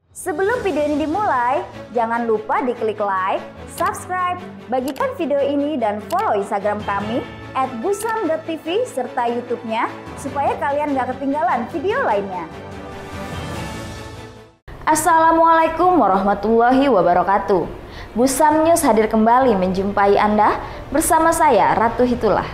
Sebelum video ini dimulai, jangan lupa diklik like, subscribe, bagikan video ini dan follow Instagram kami @busam.tv serta YouTube-nya supaya kalian gak ketinggalan video lainnya. Assalamualaikum warahmatullahi wabarakatuh. Busam News hadir kembali menjumpai Anda bersama saya Ratu Hitullah.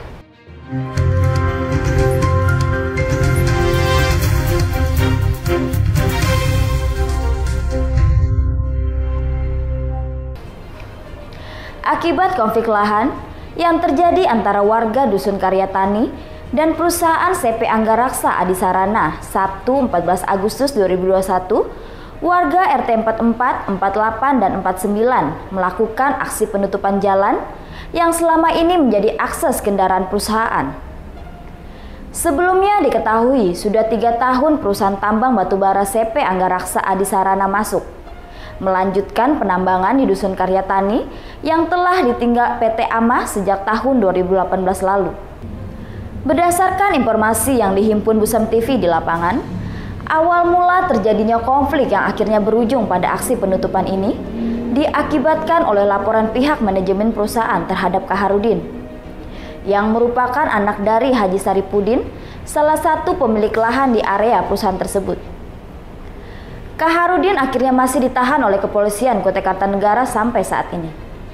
Akibat konflik lahan yang terjadi antara warga Dusun Karyatani dan perusahaan CP Anggaraksa Adisarana Sabtu 14 Agustus 2021, warga RT 44, 48, dan 49 melakukan aksi penutupan jalan yang selama ini menjadi akses kendaraan perusahaan. Sebelumnya diketahui sudah 3 tahun perusahaan tambang batubara CP Anggaraksa Adisarana masuk melanjutkan penambangan di Dusun Karyatani yang telah ditinggal PT Amah sejak tahun 2018 lalu. Berdasarkan informasi yang dihimpun Busam TV di lapangan, awal mula terjadinya konflik yang akhirnya berujung pada aksi penutupan ini diakibatkan oleh laporan pihak manajemen perusahaan terhadap Kaharudin, yang merupakan anak dari Haji Saripudin, salah satu pemilik lahan di area perusahaan tersebut. Kaharudin akhirnya masih ditahan oleh kepolisian Kota Kartanegara sampai saat ini.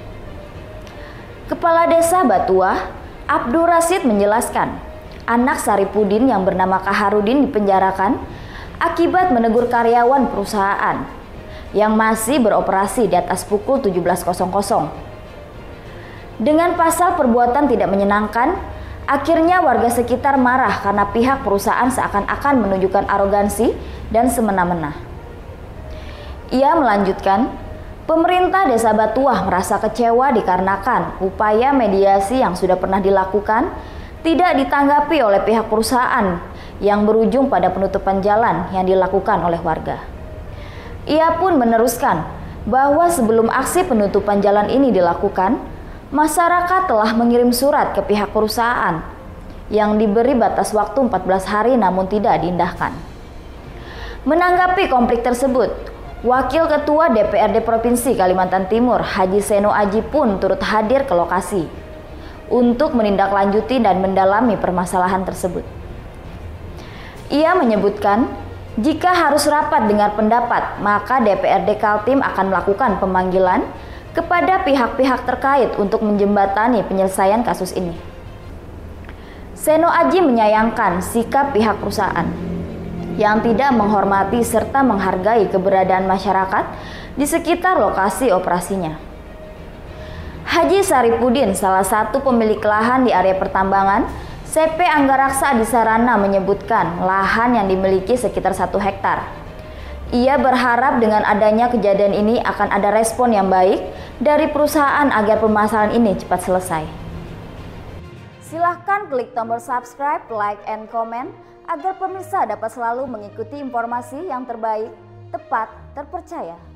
Kepala Desa Batuah, Abdul Rasid menjelaskan, anak Saripudin yang bernama Kaharudin dipenjarakan akibat menegur karyawan perusahaan yang masih beroperasi di atas pukul 17.00. Dengan pasal perbuatan tidak menyenangkan, akhirnya warga sekitar marah karena pihak perusahaan seakan-akan menunjukkan arogansi dan semena-mena. Ia melanjutkan, pemerintah Desa Batuah merasa kecewa dikarenakan upaya mediasi yang sudah pernah dilakukan tidak ditanggapi oleh pihak perusahaan yang berujung pada penutupan jalan yang dilakukan oleh warga. Ia pun meneruskan bahwa sebelum aksi penutupan jalan ini dilakukan, masyarakat telah mengirim surat ke pihak perusahaan yang diberi batas waktu 14 hari namun tidak diindahkan. Menanggapi konflik tersebut, Wakil Ketua DPRD Provinsi Kalimantan Timur, Haji Seno Aji pun turut hadir ke lokasi untuk menindaklanjuti dan mendalami permasalahan tersebut. Ia menyebutkan, jika harus rapat dengar pendapat, maka DPRD Kaltim akan melakukan pemanggilan kepada pihak-pihak terkait untuk menjembatani penyelesaian kasus ini. Seno Aji menyayangkan sikap pihak perusahaan yang tidak menghormati serta menghargai keberadaan masyarakat di sekitar lokasi operasinya. Haji Saripudin, salah satu pemilik lahan di area pertambangan CP Anggaraksa Adisarana, menyebutkan lahan yang dimiliki sekitar 1 hektar. Ia berharap dengan adanya kejadian ini akan ada respon yang baik dari perusahaan agar permasalahan ini cepat selesai. Silahkan klik tombol subscribe, like, and comment agar pemirsa dapat selalu mengikuti informasi yang terbaik, tepat, terpercaya.